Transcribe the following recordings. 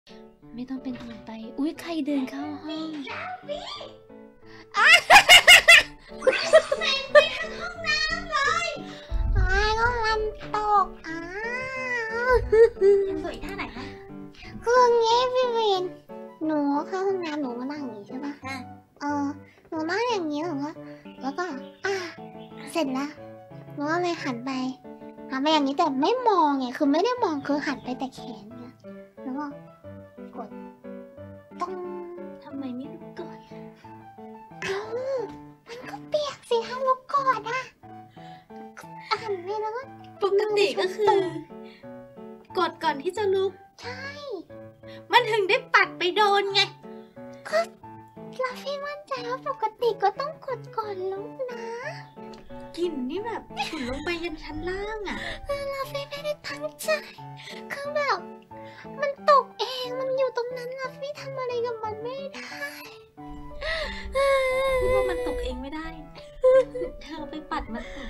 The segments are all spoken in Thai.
ไม่ต้องเป็นห่วงไปอุ้ยใครเดินเข้าห้องไม่ทั้งห้องน้ำเลยก็มันตกสวยท่าไหนคะคืองี้พี่วินหนูเข้าห้องน้ำหนูก็นั่งอย่างนี้ใช่ปะหนูนั่งอย่างนี้หนูก็แล้วก็เสร็จแล้วหนูก็เลยหันไปอย่างนี้แต่ไม่มองไงคือไม่ได้มองคือหันไปแต่แขนไงแล้วก็กดต้องทำไมไม่ลุกก่อนมันก็เปียกสิถ้าลุกก่อนหันไปแล้วก็ปกติก็คือกดก่อนที่จะลุกใช่มันถึงได้ปัดไปโดนไงก็เราไม่มั่นใจว่าปกติก็ต้องกดก่อนลุกนะกลิ่นนี่แบบขุ่นลงไปยันชั้นล่างเราไม่ได้ตั้งใจคือแบบมันตกเองมันอยู่ตรงนั้นเราไม่ทำอะไรกับมันไม่ได้พูดว่ามันตกเองไม่ได้เธอไปปัดมันตก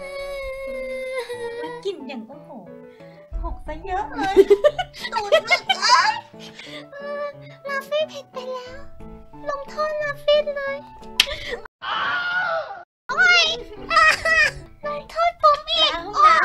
แล้วกลิ่นอย่างโอ้โหหกซะเยอะเลยตูดมากเลยลาฟี่ผิดไปแล้วลงโทษลาฟี่เลยโอ้ยลงโทษผมอีก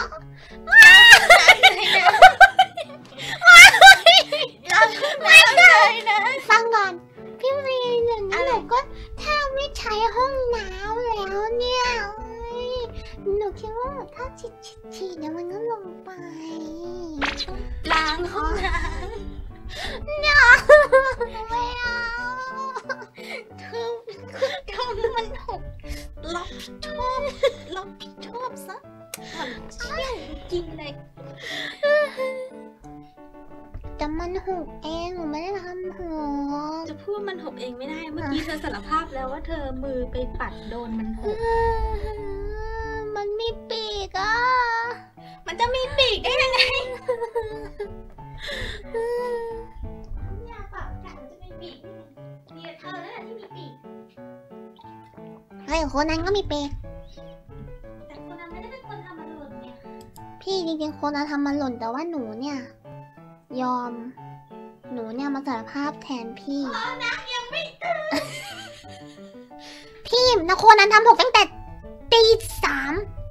ไม่ได้นะฟังก่อนพี่วีอย่างนี้หนูก็แทบไม่ใช้ห้องน้ำแล้วเนี่ยหนูคิดว่าถ้าฉีดเนี่ยมันก็ลงไปล้างห้องน้ำเนี่ยไม่เอาเธอมันหกรับผิดชอบซะมันเชี่ยจริงเลยแต่มันหกเองหนูไม่ได้ทำหัวจะพูดมันหกเองไม่ได้เมื่อกี้เธอสารภาพแล้วว่าเธอมือไปปัดโดนมันหกมันมีปีกมันจะมีปีกได้ยังไงเนี่ยปากกัดมันจะมีปีกมีเธอแล้วที่มีปีกเฮ้ยคนนั้นก็มีปีกแต่คนนั้นไม่ได้เป็นคนทำมันหล่นไงพี่จริงๆคนนั้นทำมันหล่นแต่ว่าหนูเนี่ยยอมหนูเนี่ยมาสารภาพแทนพี่นักยังไม่ตื่นพี่นะคนนั้นทำหกตั้งแต่ตี 3